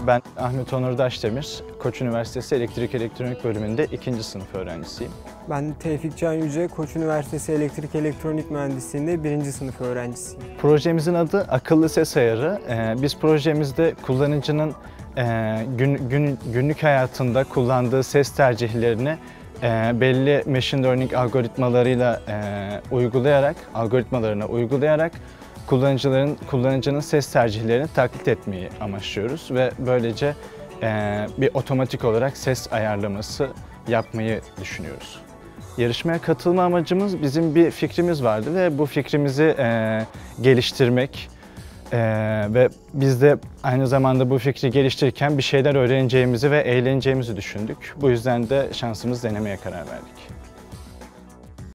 Ben Ahmet Onur Daşdemir, Koç Üniversitesi Elektrik Elektronik bölümünde 2. sınıf öğrencisiyim. Ben Tevfik Can Yüce, Koç Üniversitesi Elektrik Elektronik Mühendisliği'nde 1. sınıf öğrencisiyim. Projemizin adı Akıllı Ses Ayarı. Biz projemizde kullanıcının günlük hayatında kullandığı ses tercihlerini belli machine learning algoritmalarıyla uygulayarak kullanıcının ses tercihlerini taklit etmeyi amaçlıyoruz ve böylece bir otomatik olarak ses ayarlaması yapmayı düşünüyoruz. Yarışmaya katılma amacımız, bizim bir fikrimiz vardı ve bu fikrimizi geliştirmek ve biz de aynı zamanda bu fikri geliştirirken bir şeyler öğreneceğimizi ve eğleneceğimizi düşündük. Bu yüzden de şansımızı denemeye karar verdik.